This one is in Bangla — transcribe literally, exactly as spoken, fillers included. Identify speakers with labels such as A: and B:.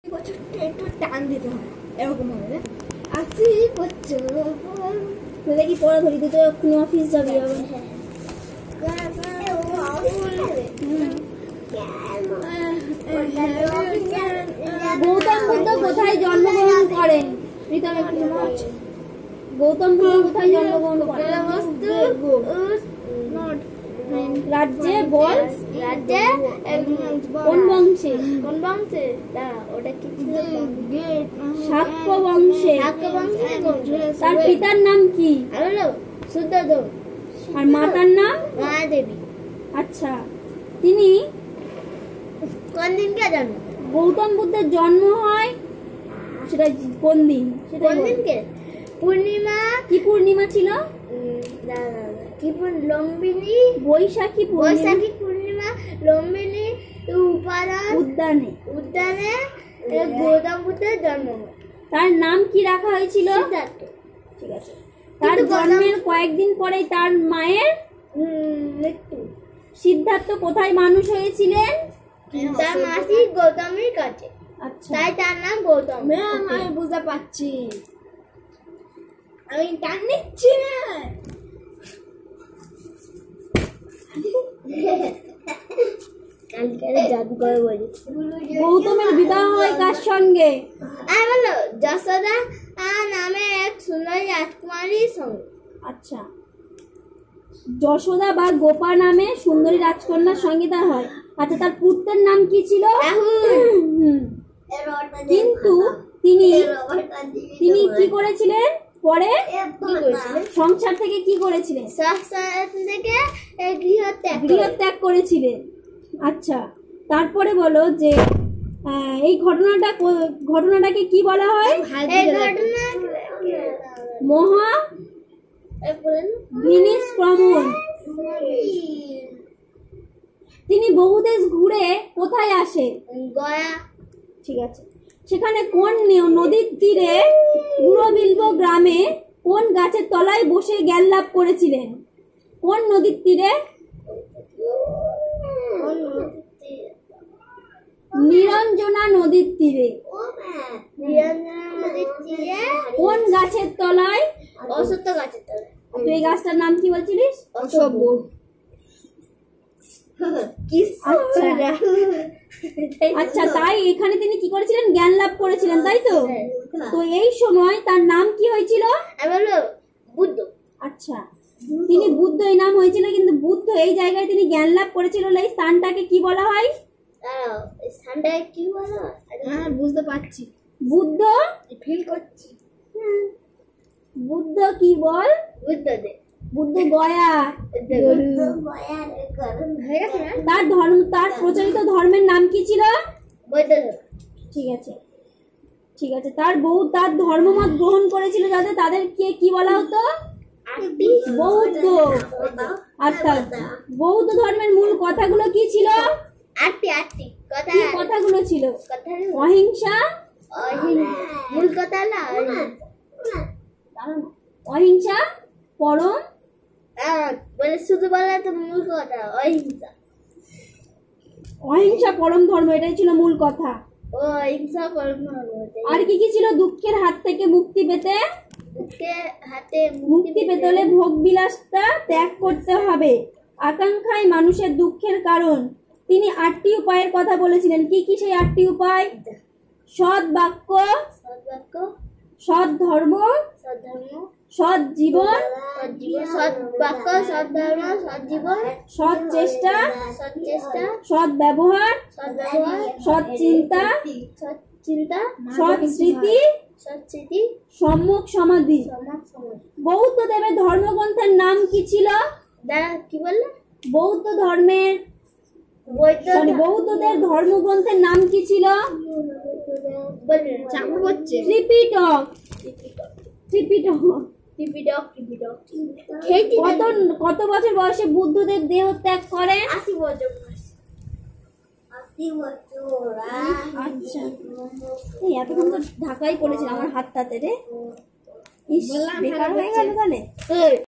A: একটু টান দিতে হবে এরকম হবে। আশি বছর কি পড়া ধরি তুই তো এক্ষুনি অফিস যাবি আবার। গৌতম বুদ্ধ কোথায় জন্মগ্রহণ করেন? গৌতম বুদ্ধ কোথায় জন্মগ্রহণ করেন? রাজ্যে বল, রাজ্যে কোন বংশে? কোন বংশে? ওটা কি ছিল? শাক্য বংশে। শাক্য বংশে। তার পিতার নাম কি? শুদ্ধোধন। আর মাতার নাম? মায়া দেবী। আচ্ছা, তিনি কোন দিনকে জন্ম? গৌতম বুদ্ধের জন্ম হয় সেটা কোন দিন? কোন দিনকে? পূর্ণিমা। কি পূর্ণিমা ছিল? কি লম্বিনী বৈশাখী বৈশাখী পূর্ণিমা লম্বিনী উপাদান উদ্যানে উদ্যানে গৌতম বুদ্ধের জন্ম। তার নাম কি রাখা হয়েছিল? সিদ্ধার্থ। ঠিক আছে। তার জন্মের কয়েকদিন পরেই তার মায়ের মৃত্যু। সিদ্ধার্থ কোথায় মানুষ হয়েছিলেন? তার মাসি গৌতমের কাছে। আচ্ছা, তাই তার নাম গৌতম। আমি বুঝতে পারছি, আমি টান নিচ্ছি না। গৌতমের বিবাহ হয় কার সঙ্গে? বলো, যশোদা নামে এক সুন্দরী রাজকুমারীর সঙ্গে। আচ্ছা, যশোদা বা গোপা নামে সুন্দরী রাজকন্যার সঙ্গে তার হয়। আচ্ছা, তার পুত্রের নাম কি ছিল? কিন্তু তিনি তিনি কি করেছিলেন পরে? সংসার থেকে কি করেছিলেন? সংসার থেকে গৃহত্যাগ গৃহত্যাগ করেছিলেন। আচ্ছা, তারপরে বলো যে এই ঘটনাটা ঘটনাটাকে কি বলা হয়? এই ঘটনা মহা বিনিষ্ক্রমণ। তিনি বহু দেশ ঘুরে কোথায় আসে? গয়া। ঠিক আছে। সেখানে কোন নদীর তীরে গুরবিল্ব গ্রামে কোন গাছের তলায় বসে জ্ঞান লাভ করেছিলেন? কোন নদীর তীরে? নিরঞ্জনা নদীর তীরে। কোন গাছের তলায়? অশ্বত্থ গাছের তলায়। তুই এই গাছটার নাম কি বলছিলিস? অশ্বত্থ। আচ্ছা, তাই এখানে তিনি কি করেছিলেন? জ্ঞান লাভ করেছিলেন, তাই তো? তো এই সময় তার নাম কি হয়েছিল? বুদ্ধ। আচ্ছা, তিনি বুদ্ধ এই নাম হয়েছিল, কিন্তু বুদ্ধ এই জায়গায় তিনি জ্ঞান লাভ করেছিল, এই স্থানটাকে কি বলা হয়? স্থানটাকে কি বলা হয়? হ্যাঁ, বুঝতে পারছি। বুদ্ধ ফিল করছি। বুদ্ধ কি বল? বুদ্ধ দে বুদ্ধ গয়া। তার ধর্ম তার প্রচলিত ধর্মের নাম কি ছিল? বৌদ্ধ ধর্ম। ঠিক আছে, ঠিক আছে। তার বউ তার ধর্মমত গ্রহণ করেছিল যাতে, তাদেরকে কি বলা হতো? বৌদ্ধ। অর্থাৎ বৌদ্ধ ধর্মের মূল কথাগুলো কি ছিল? আটটি আটটি কথা। কি কথাগুলো ছিল? অহিংসা। মূল কথা না অহিংসা, পরম বলে শুধু বলা তো মূল কথা অহিংসা। অহিংসা পরম ধর্ম, এটাই ছিল মূল কথা। ও অহিংসা পরম ধর্ম। আর কি কি ছিল? দুঃখের হাত থেকে মুক্তি পেতে দুঃখের হাতে মুক্তি পেতে হলে ভোগ বিলাসটা ত্যাগ করতে হবে। আকাঙ্ক্ষাই মানুষের দুঃখের কারণ। তিনি আটটি উপায়ের কথা বলেছিলেন। কি কি সেই আটটি উপায়? সৎ বাক্য, সৎ বাক্য, সৎ ধর্ম, সৎ ধর্ম, সৎ জীবন, সৎ বাক্য, সৎ ধর্ম, সৎ জীবন, সৎ চেষ্টা, সৎ চেষ্টা, সৎ ব্যবহার, সৎ ব্যবহার, সৎ চিন্তা, সৎ চিন্তা, সৎ স্মৃতি, সৎ স্মৃতি, সম্যক সমাধি, সম্যক সমাধি। বৌদ্ধ দেবের ধর্মগ্রন্থের নাম কি ছিল? দাদা কি বললে? বৌদ্ধ ধর্মের বৌদ্ধদের ধর্মগ্রন্থের নাম কি ছিল? ত্রিপিটক। ত্রিপিটক কত কত বছর বয়সে বুদ্ধদেব দেহ ত্যাগ করেন? আশি বছর। আচ্ছা, এতক্ষণ তো ঢাকাই পড়েছিল আমার হাতটাতে রে। বেকার হয়ে গেল তাহলে।